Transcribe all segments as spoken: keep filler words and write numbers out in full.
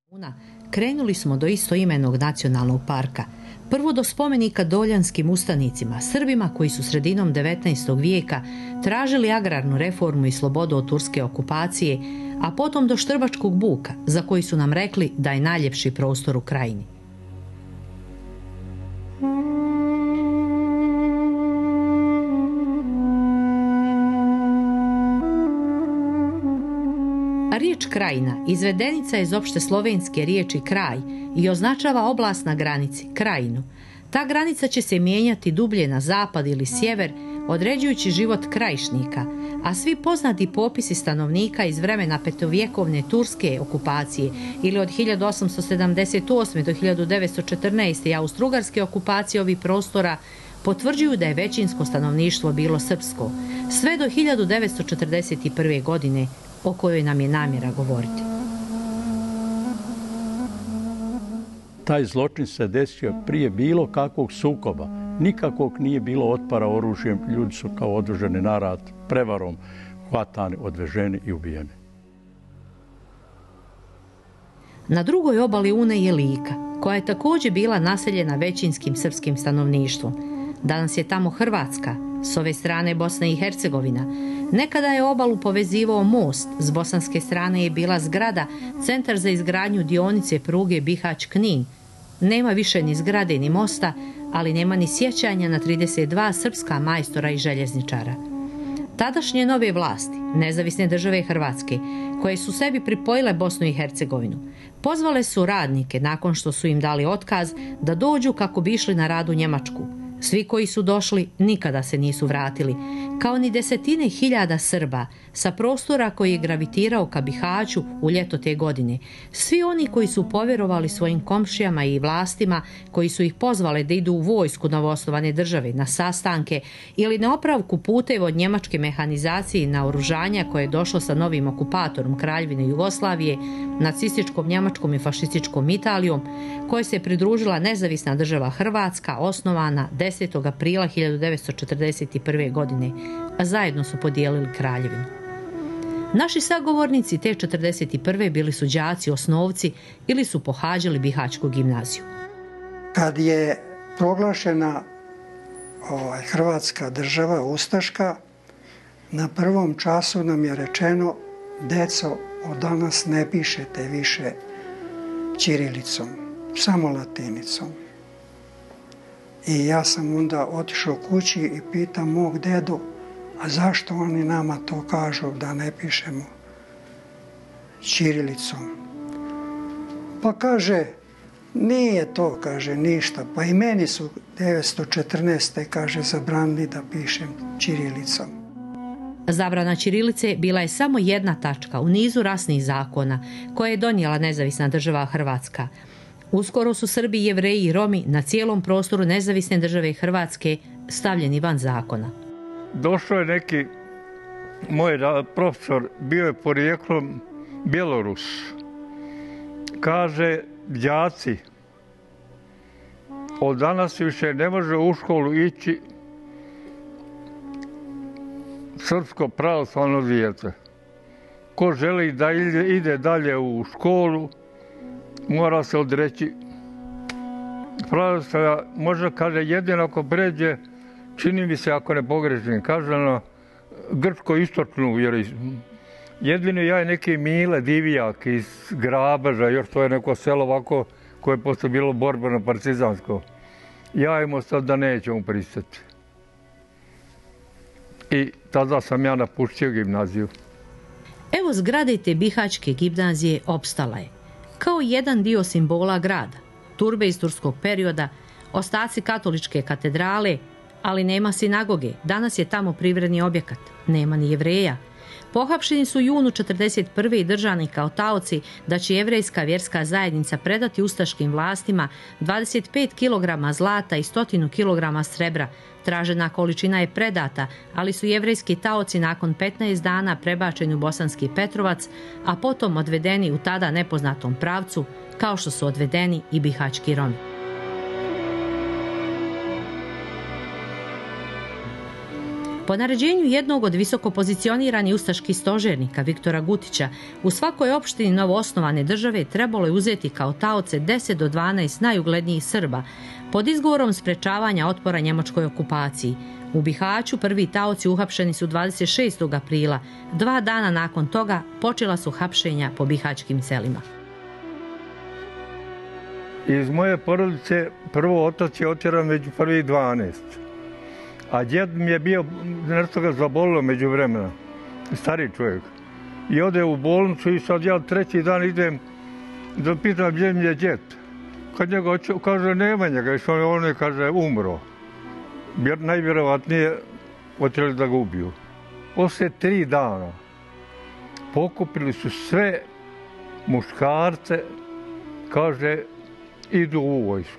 Krenuli smo do istoimenog nacionalnog parka. Prvo do spomenika doljanskim ustanicima, Srbima koji su sredinom devetnaestog vijeka tražili agrarnu reformu i slobodu od turske okupacije, a potom do Štrbačkog buka, za koji su nam rekli da je najljepši prostor u krajini. Riječ krajina izvedenica je iz opšte slovenske riječi kraj i označava oblast na granici, krajinu. Ta granica će se mijenjati dublje na zapad ili sjever, određujući život krajišnika, a svi poznati popisi stanovnika iz vremena petovjekovne turske okupacije ili od hiljadu osamsto sedamdeset osme do hiljadu devetsto četrnaeste i austrougarske okupacije ovih prostora potvrđuju da je većinsko stanovništvo bilo srpsko, sve do hiljadu devetsto četrdeset prve. godine, o kojoj nam je namjera govoriti. Taj zločin se desio prije bilo kakvog sukoba. Nikakvog nije bilo otpara oružjem. Ljudi su kao oduženi na rat, prevarom, hvatani, odveženi i ubijeni. Na drugoj obali Une je Lika, koja je također bila naseljena većinskim srpskim stanovništvom. Danas je tamo Hrvatska, s ove strane Bosna i Hercegovina. Nekada je obalu povezivao most, s bosanske strane je bila zgrada, centar za izgradnju dionice pruge Bihać-Knin. Nema više ni zgrade ni mosta, ali nema ni sjećanja na trideset dva srpska majstora i željezničara. Tadašnje nove vlasti, nezavisne države Hrvatske, koje su sebi pripojile Bosnu i Hercegovinu, pozvale su radnike, nakon što su im dali otkaz, da dođu kako bi išli na rad u Njemačku. Svi koji su došli nikada se nisu vratili, kao ni desetine hiljada Srba sa prostora koji je gravitirao ka Bihaću u ljeto te godine. Svi oni koji su povjerovali svojim komšijama i vlastima, koji su ih pozvale da idu u vojsku novoosnovane države, na sastanke ili na opravku puteva od njemačke mehanizacije i naoružanja koje je došlo sa novim okupatorom Kraljevine Jugoslavije, nacističkom Njemačkom i fašističkom Italijom, koje se pridružila nezavisna država Hrvatska, osnovana desetog aprila hiljadu devetsto četrdeset prve. godine, a zajedno su podijelili kraljevinu. Naši sagovornici te četrdeset prve bili su đaci, osnovci ili su pohađali Bihaćku gimnaziju. Kad je proglašena ovaj, Hrvatska država, ustaška, na prvom času nam je rečeno: deco, od danas ne pišete više ćirilicom, samo latinicom. I ja sam onda otišao kući i pitam mog dedu: a zašto oni nama to kažu da ne pišemo ćirilicom? Pa kaže, nije to, kaže, ništa. Pa i meni su devetsto četrnaeste. kaže, zabranili da pišem ćirilicom. Zabrana ćirilice bila je samo jedna tačka u nizu rasnih zakona koje je donijela nezavisna država Hrvatska. Uskoro su Srbi, Jevreji i Romi na cijelom prostoru nezavisne države Hrvatske stavljeni van zakona. Došao je neki moj profesor, bio je porijeklom Bjelorus. Kaže, đaci, od danas više ne može u školu ići srpsko pravoslavno dijete. Ko želi da ide dalje u školu, mora se odreći pravoslavlja. Možda, kaže, jedino ako pređe, čini mi se, ako ne pogrešim, kaže ono, grčko-istočnu vjeroispovijest. Jedino ja i neki Mile Divijak iz Grabeža, još to je neko selo ovako koje je posle bilo borbeno partizansko. Ja im ostao da nećemo pristati. I tada sam ja napuštio gimnaziju. Evo zgrade te Bihaćke gimnazije opstala je. Kao jedan dio simbola grada, turbe iz turskog perioda, ostaci katoličke katedrale, ali nema sinagoge. Danas je tamo privredni objekat. Nema ni Jevreja. Pohapšeni su junu četrdeset prve i držani kao taoci da će jevrejska vjerska zajednica predati ustaškim vlastima dvadeset pet kilograma zlata i sto kilograma srebra. Tražena količina je predata, ali su jevrejski taoci nakon petnaest dana prebačeni u Bosanski Petrovac, a potom odvedeni u tada nepoznatom pravcu, kao što su odvedeni i bihaćki Romi. Po naređenju jednog od visoko pozicioniranih ustaških stožernika Viktora Gutića, u svakoj opštini novoosnovane države trebalo je uzeti kao taoce deset do dvanaest najuglednijih Srba pod izgovorom sprečavanja otpora njemačkoj okupaciji. U Bihaću prvi taoci uhapšeni su dvadeset šestog aprila. Dva dana nakon toga počela su hapšenja po bihaćkim selima. Iz moje porodice prvo otac je otjeran među prvih dvanaest. A djed mi je bio, nešto ga zabolilo među vremena, stari čovjek. I ode u bolnicu i sad ja treći dan idem da pitam gdje mi je djed. Kad njega kaže nema njega, što on je kaže umro. Jer najvjerovatnije otjerali da ga ubiju. Poslije tri dana pokupili su sve muškarce, kaže idu u vojsku.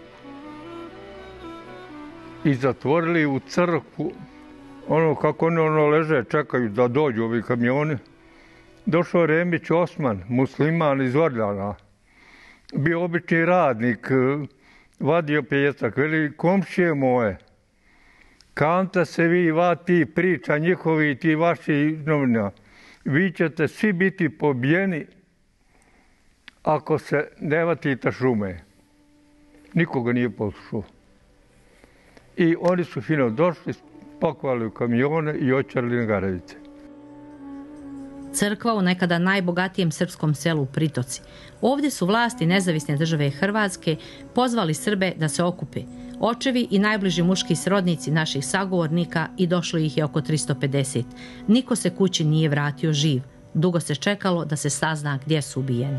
I zatvorili u crkvu, ono kako oni ono leže, čekaju da dođu ovi kamioni. Došao Remić Osman, musliman iz Orljana, bio obični radnik, vadio pijesak, veli komšije moje, kanta se vi vati priča njihovi ti vaši novina, vi ćete svi biti pobijeni ako se ne vatite šume. Nikoga nije poslušao. I oni su fino došli, spakovali u kamione i očarili na Garavice. Crkva u nekada najbogatijem srpskom selu Pritoci. Ovdje su vlasti nezavisne države Hrvatske pozvali Srbe da se okupe. Očevi i najbliži muški srodnici naših sagovornika i došlo ih je oko tristo pedeset. Niko se kući nije vratio živ. Dugo se čekalo da se sazna gdje su ubijeni.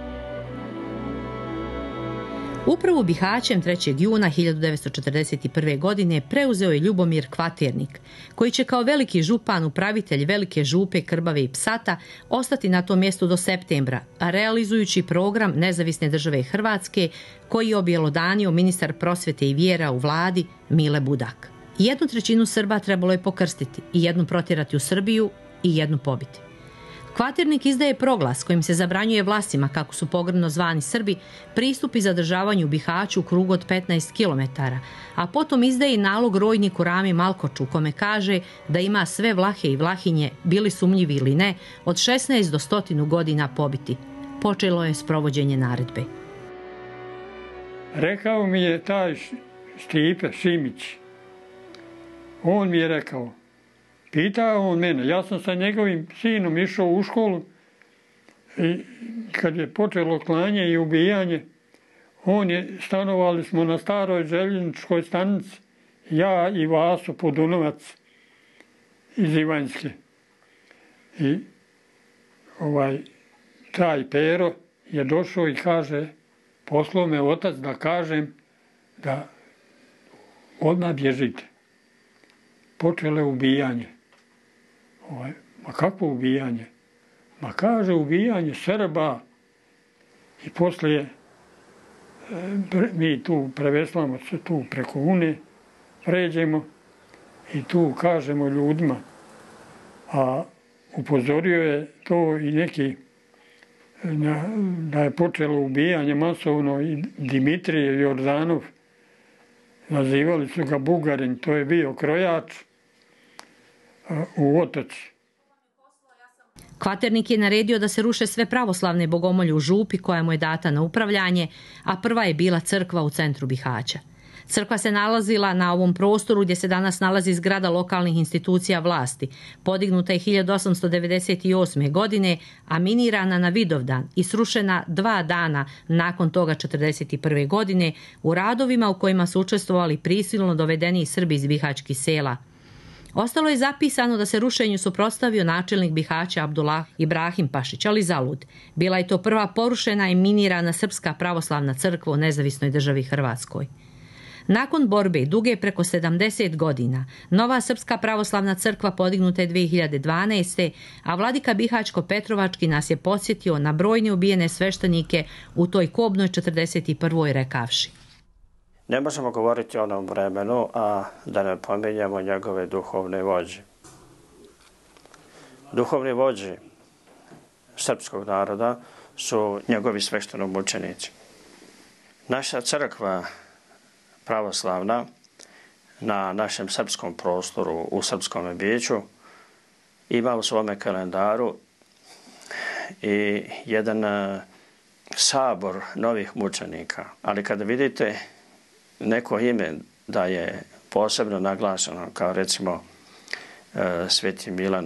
Upravu Bihaćem trećeg juna hiljadu devetsto četrdeset prve. godine preuzeo je Ljubomir Kvaternik, koji će kao veliki župan, upravitelj Velike župe, Krbave i Psata ostati na tom mjestu do septembra, a realizujući program Nezavisne države Hrvatske koji je objelodanio ministar prosvete i vjera u vladi Mile Budak. Jednu trećinu Srba trebalo je pokrstiti i jednu protjerati u Srbiju i jednu pobiti. Kvaternik izdaje proglas kojim se zabranjuje vlastima, kako su pogrdno zvani Srbi, pristup i zadržavanju u Bihaću u krugu od petnaest kilometara, a potom izdaje nalog rojniku Rami Malkoču, kome kaže da ima sve Vlahe i Vlahinje, bili sumnjivi ili ne, od šesnaest do stotinu godina pobiti. Počelo je sprovođenje naredbe. Rekao mi je taj Stipe Šimić, on mi je rekao, pitao on mene, ja sam sa njegovim sinom išao u školu i kad je počelo klanje i ubijanje, on je, stanovali smo na staroj željezničkoj stanici, ja i Vaso Podunovac iz Ivanjske. I ovaj, taj Pero je došao i kaže, poslao me otac da kažem da odmah bježite. Počelo je ubijanje. Ovaj, ma kakvo ubijanje? Ma kaže ubijanje Srba i poslije mi tu preveslamo se tu preko Une, pređemo i tu kažemo ljudima, a upozorio je to i neki na, da je počelo ubijanje masovno i Dimitrije Jordanov, nazivali su ga Bugarin, to je bio krojač u Otoci. Kvaternik je naredio da se ruše sve pravoslavne bogomolje u župi koja mu je data na upravljanje, a prva je bila crkva u centru Bihaća. Crkva se nalazila na ovom prostoru gdje se danas nalazi zgrada lokalnih institucija vlasti. Podignuta je hiljadu osamsto devedeset osme. godine, a minirana na Vidovdan i srušena dva dana nakon toga četrdeset prve. godine u radovima u kojima su učestvovali prisilno dovedeni Srbi iz bihaćkih sela. Ostalo je zapisano da se rušenju suprotstavio načelnik Bihaća Abdullah Ibrahim Pašić, ali zalud. Bila je to prva porušena i minirana srpska pravoslavna crkva u nezavisnoj državi Hrvatskoj. Nakon borbe duge preko sedamdeset godina, nova srpska pravoslavna crkva podignuta je dve hiljade dvanaeste. a vladika Bihaćko-Petrovački nas je podsjetio na brojne ubijene sveštenike u toj kobnoj četrdeset prvoj. rekavši. Ne možemo govoriti o onom vremenu, a da ne pominjemo njegove duhovne vođe. Duhovni vođe srpskog naroda su njegovi sveštenomučenici. Naša crkva pravoslavna na našem srpskom prostoru, u Srpskom biću, ima u svome kalendaru i jedan sabor novih mučenika. Ali kada vidite neko ime da je posebno naglašeno, kao recimo Sveti Milan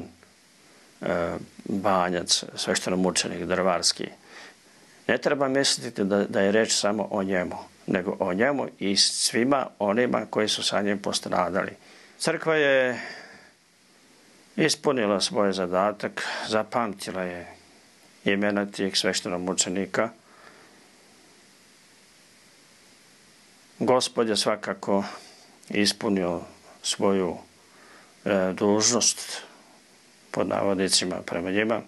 Banjac, sveštenomučenik drvarski, ne treba misliti da, da je reč samo o njemu, nego o njemu i svima onima koji su sa njim postradali. Crkva je ispunila svoj zadatak, zapamtila je imena tih sveštenomučenika. Gospod je svakako ispunio svoju e, dužnost, pod navodnicima, prema njima,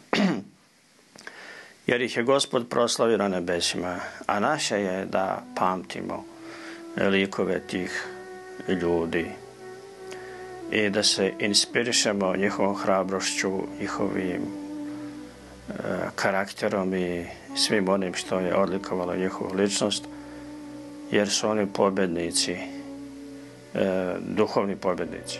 jer ih je Gospod proslavio na nebesima, a naše je da pamtimo likove tih ljudi i da se inspirišemo njihovom hrabrošću, njihovim e, karakterom i svim onim što je odlikovalo njihovu ličnost, jer su oni pobjednici, e, duhovni pobjednici.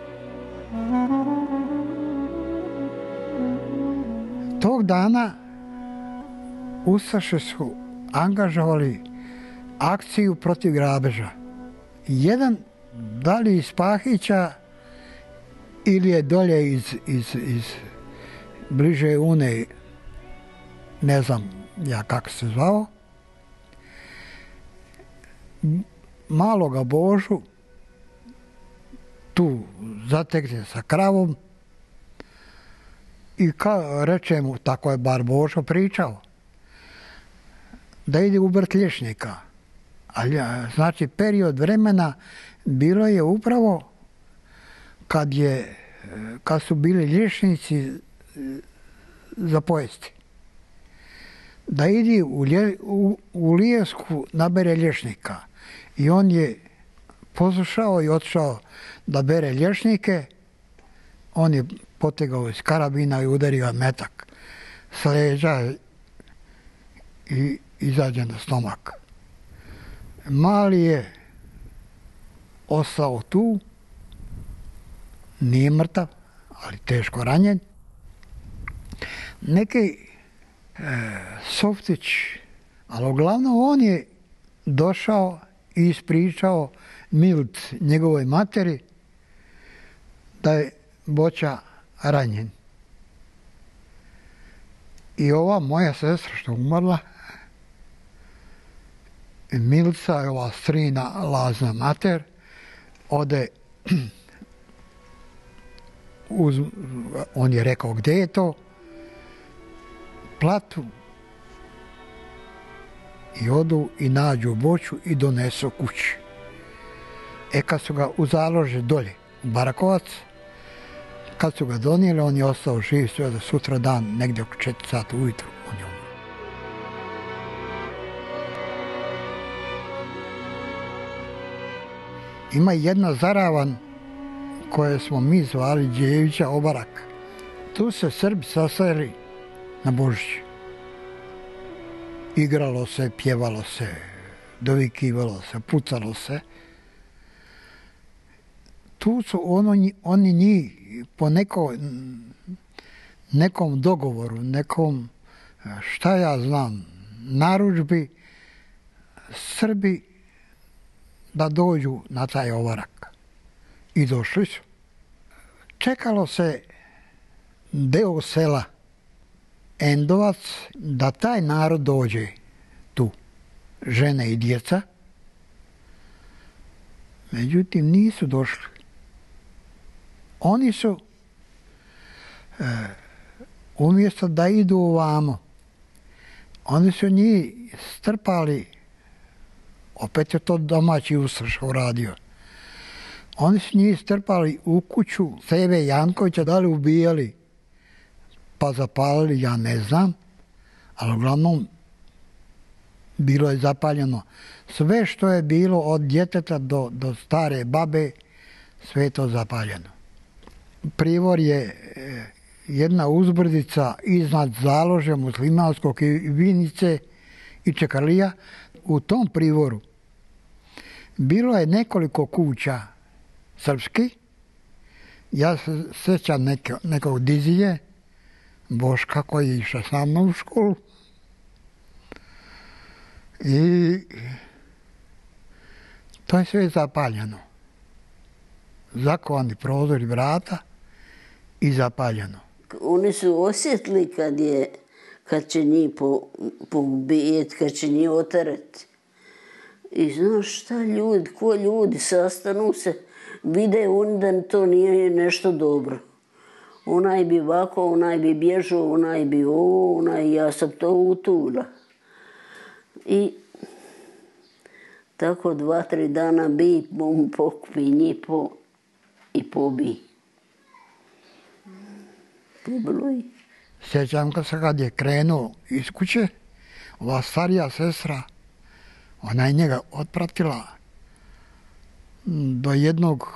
Tog dana ustaše su angažovali akciju protiv grabeža. Jedan, da li iz Pahića ili je dolje iz, iz, iz bliže Une, ne znam ja kako se zvao, maloga Božu tu zatekne sa kravom i kao reče mu, tako je bar Božo pričao, da ide u brt liječnika. Ali, znači, period vremena bilo je upravo kad, je, kad su bili liječnici za pojesti. Da ide u, lje, u, u Lijesku nabere liječnika. I on je poslušao i otišao da bere liječnike. On je potegao iz karabina i udario metak s leđa i izađe na stomak. Mali je ostao tu, nije mrtav, ali teško ranjen. Neki e, Softić, ali uglavnom on je došao i ispričao Milt njegovoj materi da je Boća ranjen. I ova moja sestra što umrla, Milica, ova strina Lazna mater, ode uz, on je rekao gdje je to, platu i odu i nađu Boću i donesu kući. E kad su ga u založe dolje, u Barakovac, kad su ga donijeli, on je ostao živ sve do sutra dan, negdje oko četiri sata ujutru, on je umro. Ima jedna zaravan koje smo mi zvali Đevića Obarak. Tu se Srbi sastajali na Božić. Igralo se, pjevalo se, dovikivalo se, pucalo se. Tu su ono, oni njih po neko, nekom dogovoru, nekom, šta ja znam, narudžbi, Srbi da dođu na taj Ovarak. I došli su. Čekalo se deo sela Endovac da taj narod dođe tu, žene i djeca. Međutim, nisu došli. Oni su, e, umjesto da idu ovamo, oni su njih strpali, opet je to domaći ustaš uradio, oni su njih strpali u kuću Seve Jankovića, da li ubijali pa zapalili, ja ne znam, ali uglavnom bilo je zapaljeno. Sve što je bilo od djeteta do, do stare babe, sve je to zapaljeno. Privor je jedna uzbrdica iznad založe muslimanskog i Vinice i Čekarlija. U tom privoru bilo je nekoliko kuća srpski. Ja se sjećam neke, nekog dizije, Boška koji je išao sa mnom u školu. I to je sve zapaljeno. Zakovani prozori vrata i zapaljeno. Oni su osjetili kad je, kad će njih pobijeti, kad će njih otarati. I znaš šta ljudi, ko ljudi sastanu se, vide oni da to nije nešto dobro. Onaj bi ovako, onaj bi bježao, onaj bi ovo, onaj, ja sam to utula. I tako dva, tri dana bi, mu pokupi njih po, i pobi. Pobilo ih. Sjećam kad se kad je krenuo iz kuće, ova starija sestra, ona je njega otpratila do jednog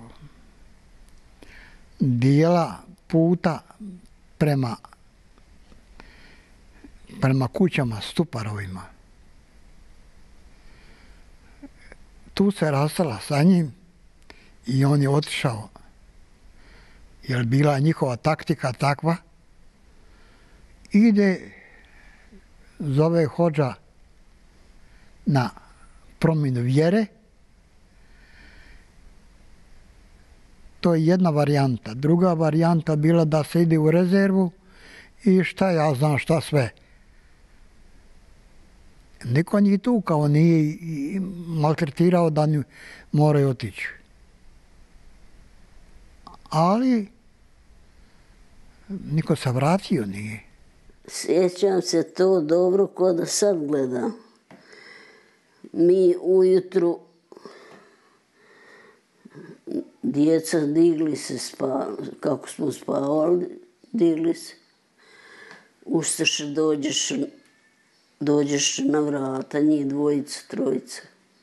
dijela puta prema, prema kućama, stuparovima. Tu se rastala sa njim i on je otišao, jer bila njihova taktika takva. Ide, zove hodža na promjenu vjere. To je jedna varijanta. Druga varijanta bila da se ide u rezervu i šta ja znam šta sve. Niko njih tukao, nije maltretirao da moraju otići. Ali niko se vratio nije. Sjećam se to dobro ko da sad gledam. Mi ujutru, djeca digli se, spa, kako smo spavali, digli se. Ustaše, dođeš, dođeš na vrata, njih dvojica, trojica.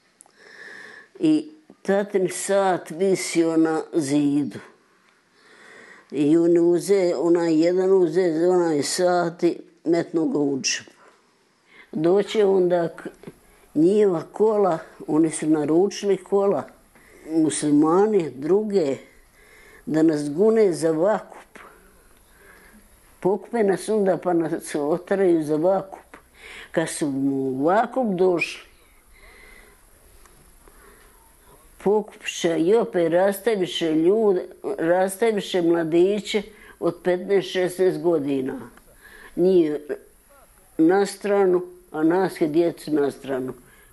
I tatin sat visio na zidu. I on uze, onaj jedan uze, onaj sat i metno ga u džep. Doće onda njiva kola, oni su naručili kola, muslimani druge, da nas gune za vakup. Pokupe nas onda pa nas otaraju za vakup. Kad su mu vakup došli, pokupiše i opet rastaviše ljude, rastaviše mladiće od petnaest šesnaest godina. Njih na stranu, a nas je djecu na stranu.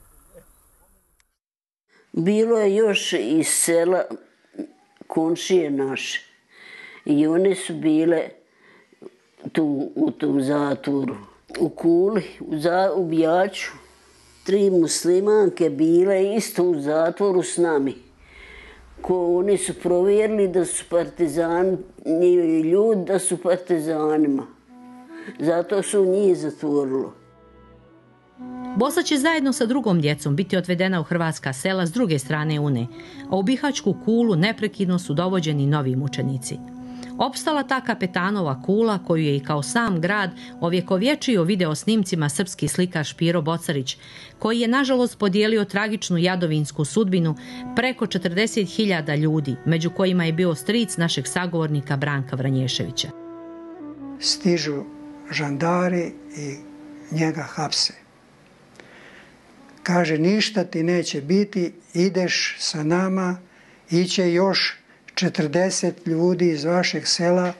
Bilo je još iz sela komšije naše i one su bile tu u tom zatvoru. U Kuli, u, za, u Bijaču, tri muslimanke bile isto u zatvoru s nami. Ko oni su provjerili da su partizani, ljudi da su partizanima. Zato su njih zatvorilo. Bosa će zajedno sa drugom djecom biti odvedena u hrvatska sela s druge strane Une, a u Bihaćku Kulu neprekidno su dovođeni novi mučenici. Opstala ta kapetanova Kula, koju je i kao sam grad ovjekovječio video snimcima srpski slikar Špiro Bocarić, koji je nažalost podijelio tragičnu jadovinsku sudbinu preko četrdeset hiljada ljudi, među kojima je bio stric našeg sagovornika Branka Vranješevića. Stižu žandari i njega hapse. Kaže, ništa ti neće biti, ideš sa nama, iće još četrdeset ljudi iz vašeg sela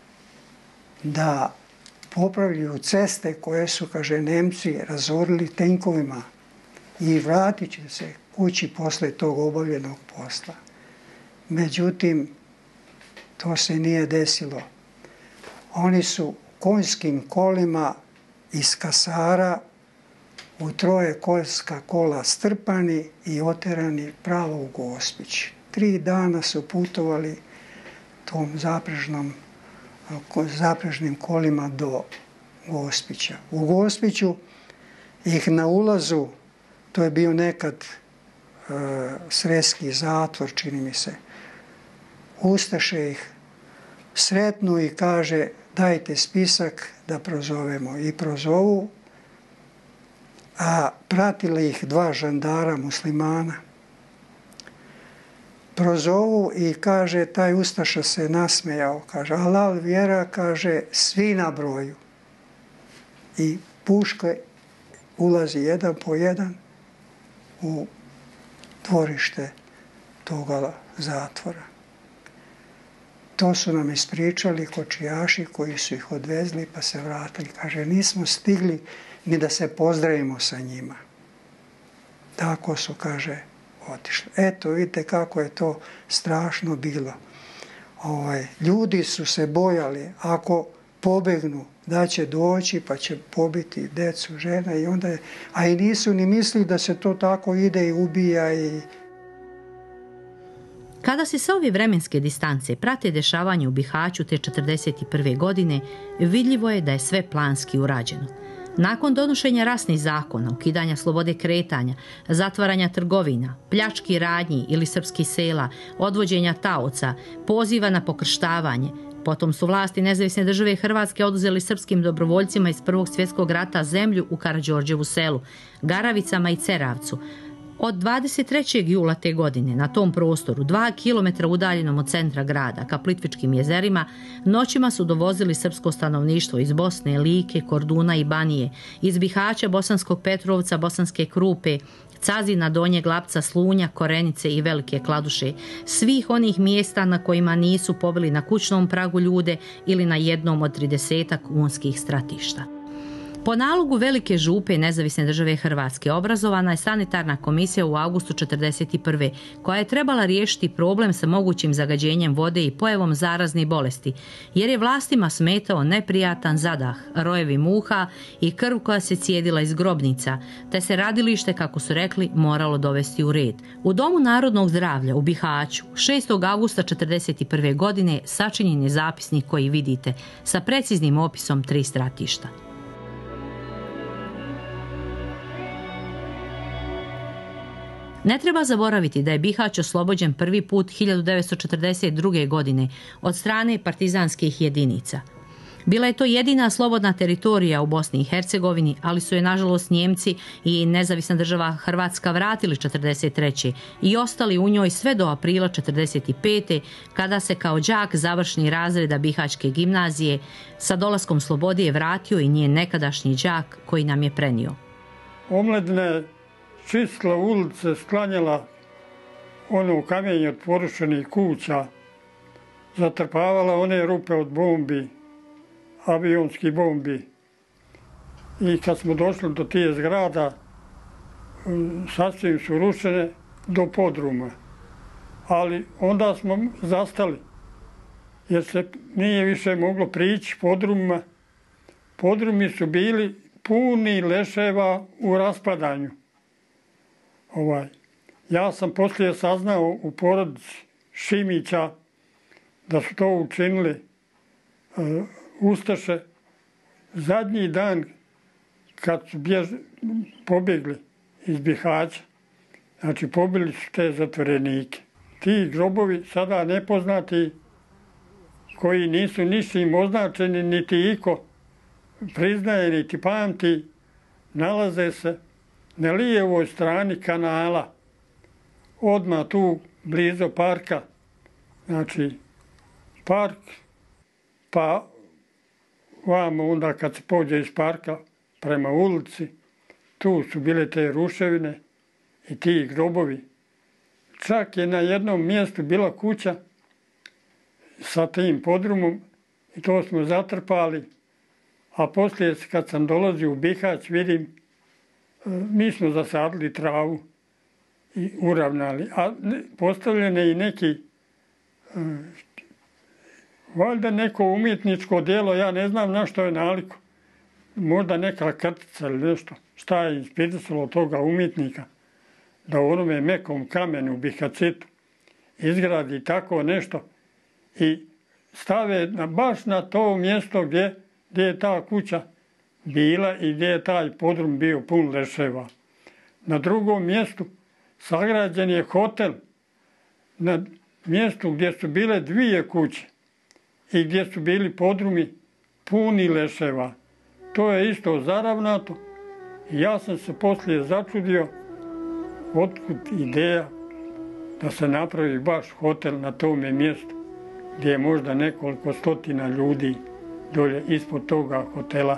da popravljaju ceste koje su, kaže, Nemci razorili tenkovima i vratit će se kući posle tog obavljenog posla. Međutim, to se nije desilo. Oni su konjskim kolima iz kasara u troje konjska kola strpani i oterani pravo u Gospić. Tri dana su putovali tom zaprežnom, zaprežnim kolima do Gospića. U Gospiću ih na ulazu, to je bio nekad e, sreski zatvor, čini mi se, ustaše ih sretnu i kaže, dajte spisak da prozovemo. I prozovu, a pratili ih dva žandara muslimana. prozovu i kaže, taj ustaša se nasmejao, kaže, halal vjera, kaže, svi na broju. I puške ulazi jedan po jedan u dvorište toga zatvora. To su nam ispričali kočijaši koji su ih odvezli pa se vratili. Kaže, nismo stigli ni da se pozdravimo sa njima. Tako su, kaže, otišli. Eto, vidite kako je to strašno bilo. Ovaj, ljudi su se bojali, ako pobegnu, da će doći pa će pobiti decu, žena i onda je, a i nisu ni mislili da se to tako ide i ubija i... Kada se sa ove vremenske distance prate dešavanje u Bihaću te četrdeset prve godine, vidljivo je da je sve planski urađeno. Nakon donošenja rasnih zakona, ukidanja slobode kretanja, zatvaranja trgovina, pljački radnji ili srpskih sela, odvođenja taoca, poziva na pokrštavanje, potom su vlasti Nezavisne države Hrvatske oduzeli srpskim dobrovoljcima iz Prvog svjetskog rata zemlju u Karađorđevu selu, Garavicama i Ceravcu. Od dvadeset trećeg jula te godine na tom prostoru, dva kilometra udaljenom od centra grada, ka Plitvičkim jezerima, noćima su dovozili srpsko stanovništvo iz Bosne, Like, Korduna i Banije, iz Bihaća, Bosanskog Petrovca, Bosanske Krupe, Cazina, Donjeg Lapca, Slunja, Korenice i Velike Kladuše, svih onih mjesta na kojima nisu pobili na kućnom pragu ljude ili na jednom od tridesetak unskih stratišta. Po nalogu Velike župe Nezavisne države Hrvatske obrazovana je sanitarna komisija u avgustu četrdeset prve koja je trebala riješiti problem sa mogućim zagađenjem vode i pojavom zaraznih bolesti, jer je vlastima smetao neprijatan zadah, rojevi muha i krv koja se cijedila iz grobnica, te se radilište, kako su rekli, moralo dovesti u red. U Domu narodnog zdravlja u Bihaću šestog avgusta četrdeset prve godine sačinjen je zapisnik koji vidite sa preciznim opisom tri stratišta. Ne treba zaboraviti da je Bihać oslobođen prvi put hiljadu devetsto četrdeset druge. godine od strane partizanskih jedinica. Bila je to jedina slobodna teritorija u Bosni i Hercegovini, ali su je nažalost Njemci i Nezavisna država Hrvatska vratili četrdeset treće i ostali u njoj sve do aprila četrdeset pete. kada se kao đak završni razreda Bihaćke gimnazije sa dolaskom slobode je vratio i njen nekadašnji đak koji nam je prenio. Omladina čistila ulice, sklanjala ono kamenje od porušenih kuća, zatrpavala one rupe od bombi, avionskih bombi. I kad smo došli do tije zgrada, sasvim su rušene do podruma. Ali onda smo zastali, jer se nije više moglo prići podrumima. Podrumi su bili puni leševa u raspadanju. Ovaj. Ja sam poslije saznao u porodici Šimića da su to učinili uh, ustaše zadnji dan kad su bjež, pobjegli iz Bihaća. Znači, pobili su te zatvorenike. Ti grobovi sada nepoznati, koji nisu ničim označeni, niti iko priznaje, niti pamti, nalaze se na lijevoj strani kanala, odmah tu blizu parka. Znači, park, pa vamo onda kad se pođe iz parka prema ulici, tu su bile te ruševine i ti grobovi. Čak je na jednom mjestu bila kuća sa tim podrumom i to smo zatrpali, a poslije kad sam dolazio u Bihać vidim, mi smo zasadili travu i uravnali, a postavljene i neki, valjda neko umjetničko djelo, ja ne znam na što je naliko, možda neka krtica ili nešto, šta je inspirisalo toga umjetnika, da u onome mekom kamenu, bihacitu, izgradi tako nešto i stave na, baš na to mjesto gdje, gdje je ta kuća bila i gdje je taj podrum bio pun leševa. Na drugom mjestu sagrađen je hotel, na mjestu gdje su bile dvije kuće i gdje su bili podrumi puni leševa. To je isto zaravnato i ja sam se poslije začudio otkud ideja da se napravi baš hotel na tome mjestu gdje je možda nekoliko stotina ljudi dolje ispod toga hotela.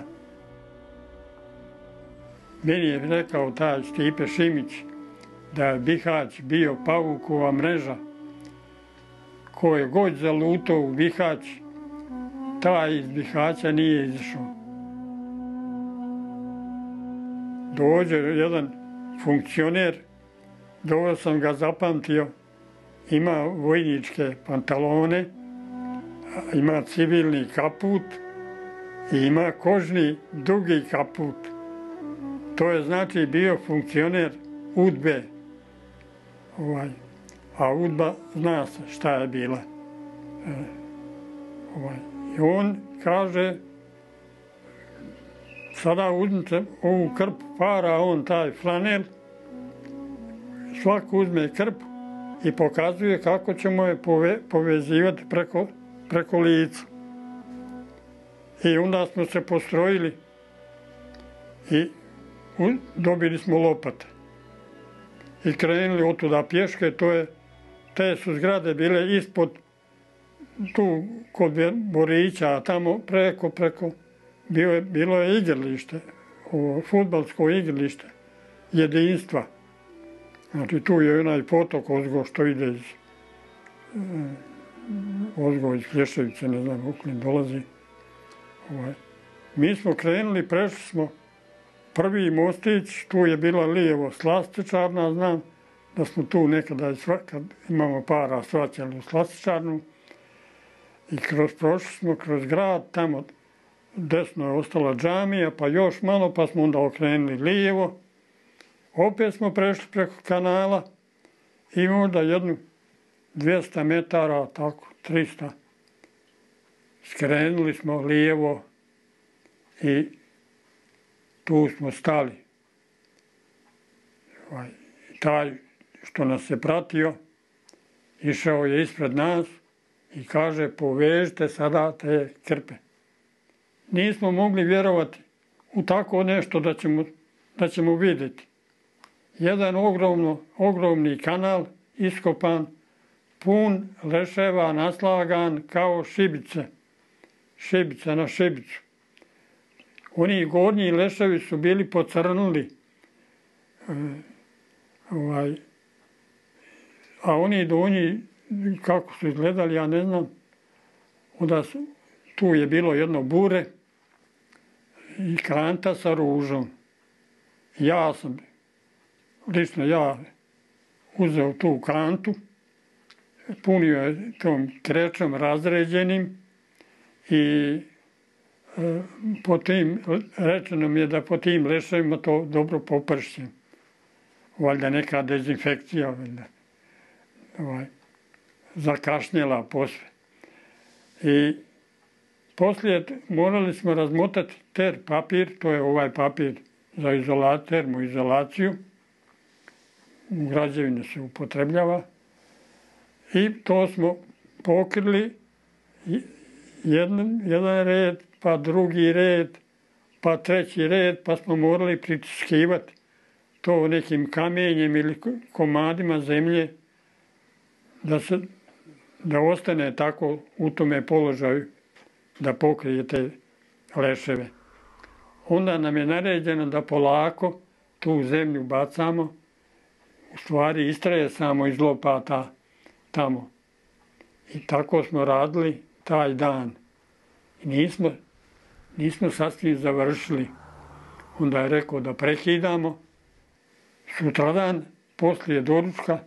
Meni je rekao taj Stipe Šimić da je Bihać bio pavukova mreža. Ko je god zalutao u Bihać, taj iz Bihaća nije izašao. Dođe jedan funkcioner, dobro sam ga zapamtio, ima vojničke pantalone, ima civilni kaput i ima kožni dugi kaput. To je znači bio funkcioner UDBE. Ovaj. A UDBA zna se šta je bila. E, ovaj. I on kaže, sada uzmite ovu krpu para, on taj flanel, svako uzme krpu i pokazuje kako ćemo je pove, povezivati preko, preko lica. I onda smo se postrojili i dobili smo lopate. I krenuli od tuda pješke, to je, te su zgrade bile ispod, tu kod Borića, a tamo preko, preko, bilo je, bilo je igralište, ovo fudbalsko igralište, jedinstva. Znači tu je onaj potok Ozgo što ide iz Ozgo iz Plješevice, ne znam ukle dolazi. Ovaj. Mi smo krenuli, prešli smo prvi mostić, tu je bila lijevo slastičarna, znam da smo tu nekada, kad imamo para, svaćali u slastičarnu. I kroz, prošli smo kroz grad, tamo desno je ostala džamija, pa još malo, pa smo onda okrenuli lijevo. Opet smo prešli preko kanala i možda jednu dvjesto metara, tako, tristo. Skrenuli smo lijevo i tu smo stali. Taj što nas je pratio, išao je ispred nas i kaže, povežite sada te krpe. Nismo mogli vjerovati u tako nešto da ćemo, da ćemo vidjeti. Jedan ogromno, ogromni kanal iskopan, pun leševa, naslagan kao šibice. Šibica na šibicu. Oni gornji leševi su bili pocrnuli. E, ovaj, a oni donji, kako su izgledali, ja ne znam. Onda su, tu je bilo jedno bure i kranta sa ružom. Ja sam, lično ja, uzeo tu kantu, punio je tom krečom razređenim i e, po tim, rečeno mi je da po tim leševima to dobro popršim. Valjda neka dezinfekcija, valjda. Ovaj, zakašnjela posve. I poslije morali smo razmotati ter papir, to je ovaj papir za izolat, termoizolaciju. U građevini se upotrebljava. I to smo pokrili jedan, jedan red, pa drugi red, pa treći red, pa smo morali pritiskivati to nekim kamenjem ili komadima zemlje da, se, da ostane tako u tome položaju da pokrije te leševe. Onda nam je naređeno da polako tu zemlju bacamo, u stvari istraje samo iz lopata tamo. I tako smo radili taj dan. I nismo, nismo sasvim završili. Onda je rekao da prekidamo. Sutradan, poslije doručka,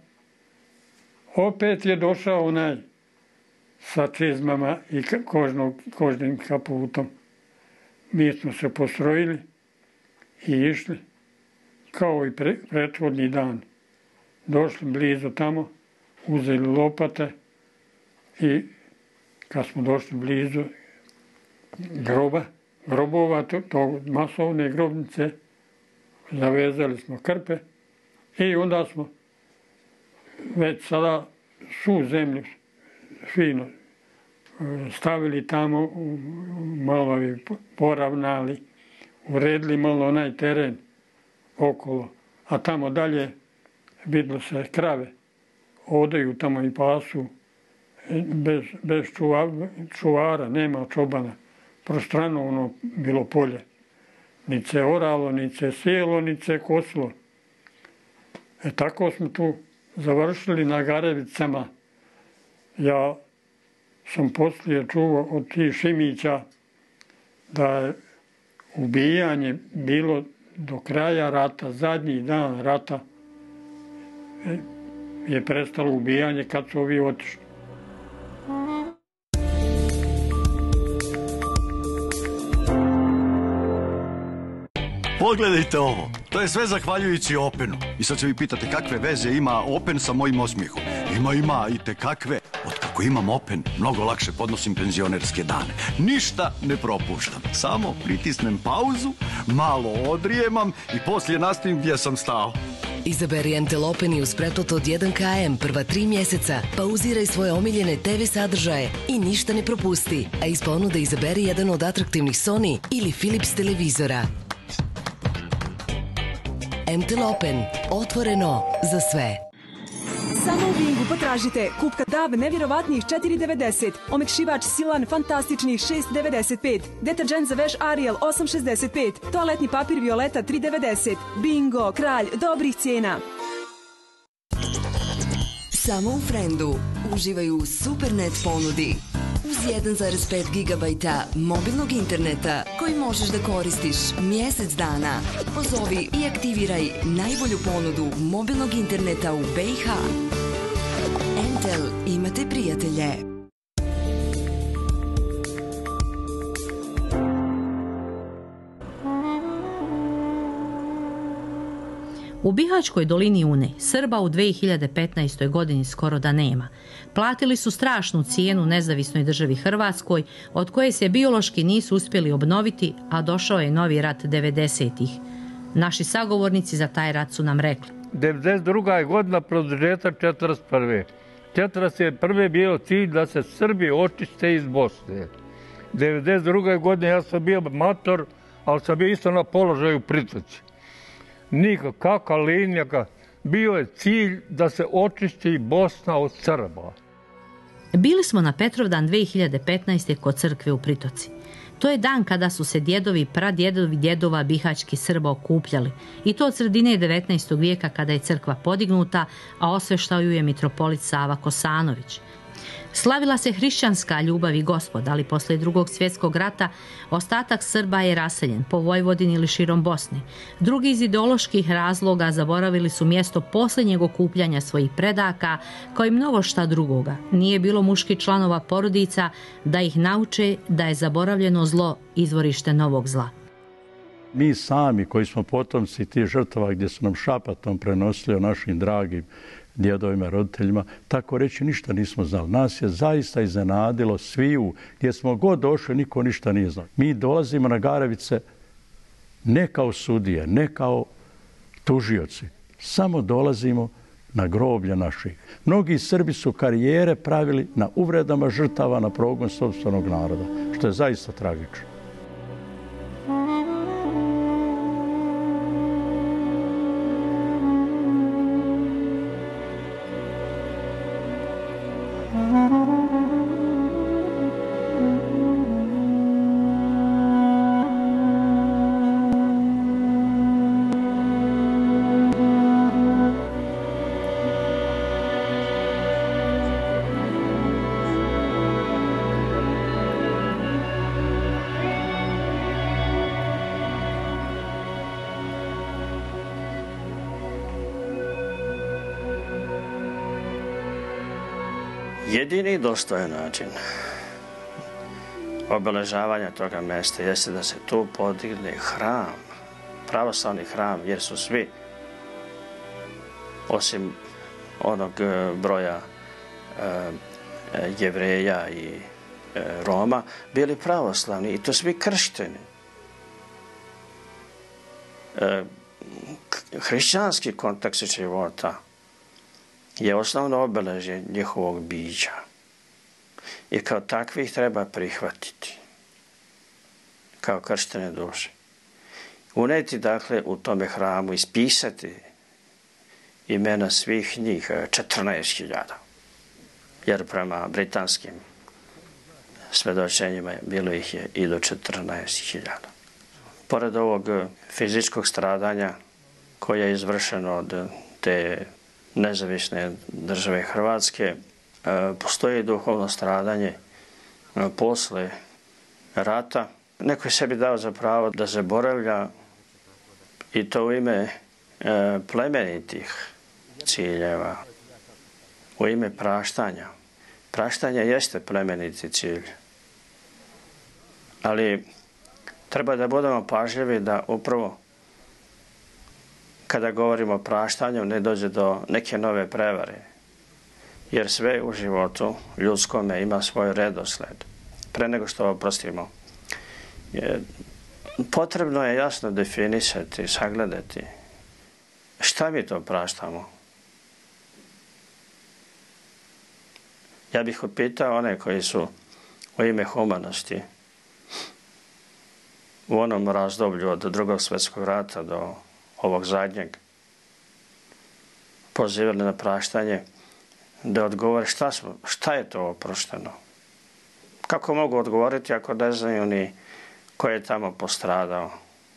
opet je došao onaj sa čizmama i kožnog, kožnim kaputom. Mi smo se postrojili i išli kao i pre, prethodni dan. Došli blizu tamo, uzeli lopate i kad smo došli blizu groba, grobova, to, to masovne grobnice, zavezali smo krpe i onda smo već sada svu zemlju fino stavili tamo, malo bi poravnali, uredili malo onaj teren okolo, a tamo dalje vidlo se krave odaju tamo i pasu, bez, bez čuva, čuvara, nema čobana. Prostrano ono bilo polje. Ni se oralo, ni se sjelo, ni se kosilo. E tako smo tu završili na Garevicama. Ja sam poslije čuo od tih Šimića da je ubijanje bilo do kraja rata, zadnji dan rata je prestalo ubijanje kad su ovi otišli. Pogledajte ovo, to je sve zahvaljujući Openu. I sad se vi pitate kakve veze ima Open sa mojim osmijehom. Ima, ima i te kakve. Otkako imam Open, mnogo lakše podnosim penzionerske dane. Ništa ne propuštam. Samo pritisnem pauzu, malo odrijemam i poslije nastavim gdje sam stao. Izaberi M T L Open i uz pretplatu od jedan kilometar prva tri mjeseca. Pauziraj svoje omiljene te ve sadržaje i ništa ne propusti. A iz ponude izaberi jedan od atraktivnih Sony ili Philips televizora. M T L Open. Otvoreno za sve. Samo u Bingu potražite kupka D A V nevjerovatnih četiri devedeset, omekšivač Silan fantastičnih šest devedeset pet, deterđent za veš Ariel osam šezdeset pet, toaletni papir Violeta tri devedeset. Bingo, kralj dobrih cijena. Samo u Friendu uživaju u Supernet ponudi. Uz jedan zarez pet gigabajta mobilnog interneta koji možeš da koristiš mjesec dana. Pozovi i aktiviraj najbolju ponudu mobilnog interneta u B i H. M T L, imate prijatelje. U Bihaćkoj dolini Une Srba u dvije hiljade petnaestoj. godini skoro da nema. Platili su strašnu cijenu nezavisnoj državi Hrvatskoj, od koje se biološki nisu uspjeli obnoviti, a došao je novi rat devedesetih. Naši sagovornici za taj rat su nam rekli. devedeset druga je godina produžetak četrdeset prve. četrdeset prve bio cilj da se Srbi očiste iz Bosne. devedeset druga godine ja sam bio mator, ali sam bio isto na položaju u Pritoci. Nikakva linija, bio je cilj da se očisti Bosna od Srba. Bili smo na Petrovdan dvije hiljade petnaeste. kod crkve u Pritoci. To je dan kada su se djedovi i pradjedovi djedova bihaćkih Srba okupljali, i to od sredine devetnaestog vijeka kada je crkva podignuta, a osveštao ju je mitropolit Sava Kosanović. Slavila se hrišćanska ljubav i Gospod, ali poslije drugog svjetskog rata ostatak Srba je raseljen po Vojvodini ili širom Bosne. Drugi iz ideoloških razloga zaboravili su mjesto posljednjeg okupljanja svojih predaka, kao i mnogo šta drugoga. Nije bilo muških članova porodica da ih nauče da je zaboravljeno zlo izvorište novog zla. Mi sami koji smo potomci tih žrtava gdje su nam šapatom prenosili o našim dragim djedovima, roditeljima, tako reći ništa nismo znali. Nas je zaista iznenadilo sviju, gdje smo god došli, niko ništa nije znao. Mi dolazimo na Garevice ne kao sudije, ne kao tužioci, samo dolazimo na groblje naših. Mnogi Srbi su karijere pravili na uvredama žrtava, na progon sopstvenog naroda, što je zaista tragično. Jedini dostojan način obeležavanja toga mjesta jeste da se tu podigne hram, pravoslavni hram, jer su svi, osim onog broja e, Jevreja i e, Roma, bili pravoslavni i to svi kršteni. E, hrišćanski kontekst života je osnovno obeležje njihovog bića. I kao takvih treba prihvatiti. Kao krštene duše. Uneti, dakle, u tome hramu, ispisati imena svih njih, četrnaest hiljada. Jer prema britanskim svedočenjima bilo ih je i do četrnaest hiljada. Pored ovog fizičkog stradanja koje je izvršeno od te nezavisne države Hrvatske, postoji duhovno stradanje posle rata. Neko je sebi dao za pravo da zaboravlja i to u ime plemenitih ciljeva, u ime praštanja. Praštanje jeste plemeniti cilj, ali treba da budemo pažljivi da upravo kada govorimo o praštanju ne dođe do neke nove prevare. Jer sve u životu ljudskome ima svoj redosled. Pre nego što oprostimo, je, potrebno je jasno definisati, sagledati šta mi to praštamo. Ja bih upitao one koji su u ime humanosti u onom razdoblju od drugog svjetskog rata do ovog zadnjeg pozivali na praštanje, da odgovore šta, smo, šta je to oprošteno. Kako mogu odgovoriti ako ne znaju ni ko je tamo postradao?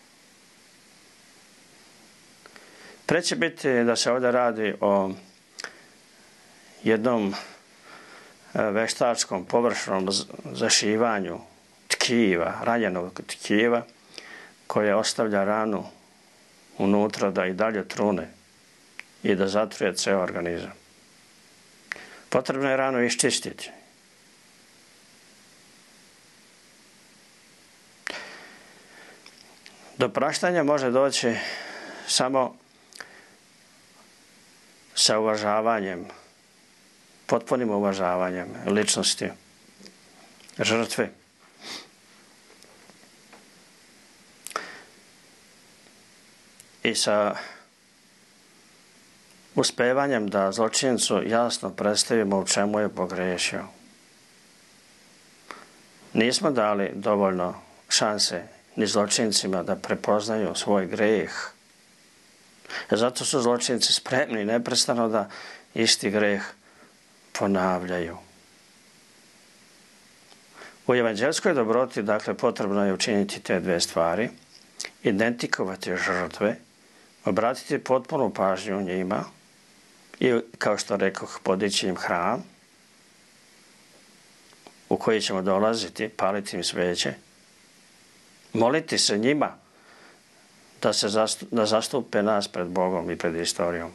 Preće biti da se ovdje radi o jednom veštačkom površnom zašivanju tkiva, ranjenog tkiva, koje ostavlja ranu unutra da i dalje trune i da zatruje ceo organizam. Potrebno je ranu iščistiti. Do praštanja može doći samo sa uvažavanjem, potpunim uvažavanjem ličnosti žrtve. I sa uspevanjem da zločincu jasno predstavimo u čemu je pogrešio. Nismo dali dovoljno šanse ni zločincima da prepoznaju svoj greh. Zato su zločinci spremni neprestano da isti greh ponavljaju. U evanđelskoj dobroti, dakle, potrebno je učiniti te dve stvari. Identifikovati žrtve, obratiti potpunu pažnju njima i, kao što rekoh, podići im hram u koji ćemo dolaziti, paliti im sveće, moliti se njima da se zastup, da zastupe nas pred Bogom i pred istorijom.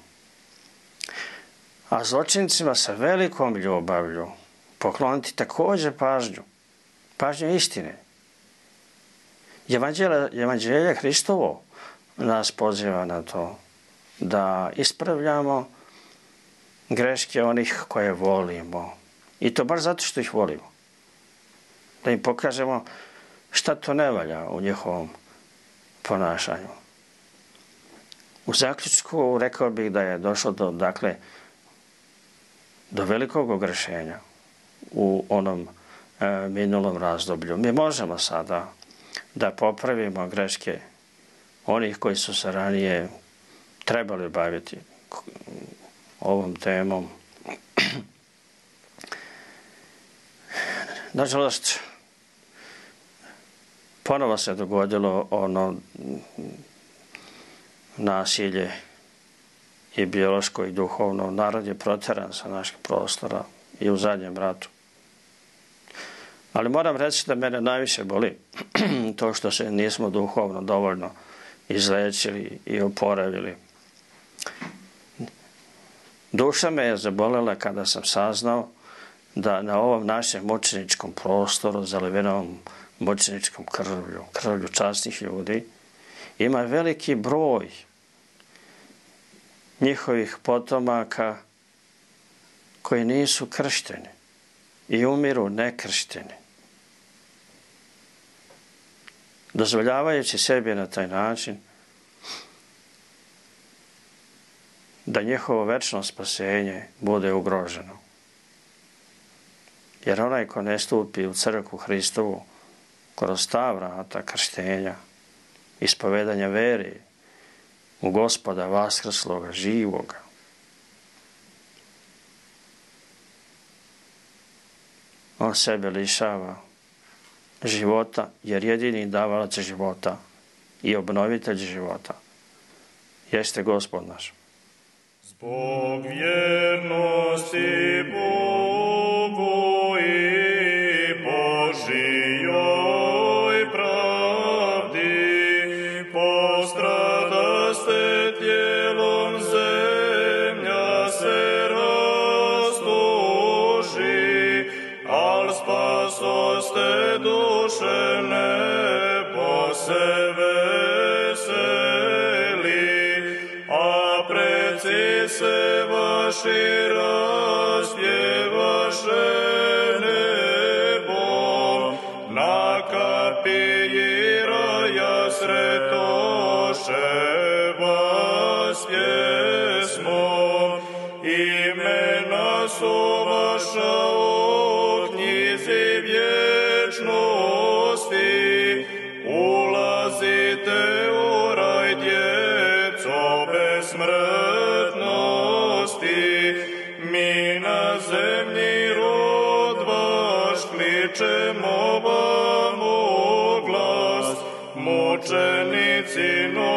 A zločincima sa velikom ljubavlju pokloniti također pažnju, pažnju istine. Evanđelje, Evanđelje Hristovo nas poziva na to da ispravljamo greške onih koje volimo. I to baš zato što ih volimo. Da im pokažemo šta to ne valja u njihovom ponašanju. U zaključku rekao bih da je došlo do, dakle, do velikog ogrešenja u onom e, minulom razdoblju. Mi možemo sada da popravimo greške onih koji su se ranije trebali baviti ovom temom. Nažalost, ponovo se dogodilo ono nasilje i biološko i duhovno. Narod je proteran sa naših prostora i u zadnjem ratu. Ali moram reći da mene najviše boli to što se nismo duhovno dovoljno izlečili i oporavili. Duša me je zabolela kada sam saznao da na ovom našem mučeničkom prostoru, zalivenom mučeničkom krvlju, krvlju časnih ljudi, ima veliki broj njihovih potomaka koji nisu kršteni i umiru nekršteni. Dozvoljavajući sebi na taj način da njihovo večno spasenje bude ugroženo. Jer onaj ko ne stupi u crkvu Hristovu kroz ta vrata krštenja, ispovedanja vere u Gospoda vaskrsloga, živoga, on sebe lišava života, jer jedini davalac života i obnovitelj života jeste Gospod naš. Zbog vjernosti Bogu i Božijoj pravdi postradaste tijelom, zemlja se rastuži, al spasoste duše nebo se veseli, a preci se vaši raspjevaše nebom, na kapiji raja sretoše vas pjesmom, imena su vaša u knjizi vječnosti, ulazite u raj djeco besmrtnosti, mi na zemlji rod vaš kličemo vam u glas, mučenici noći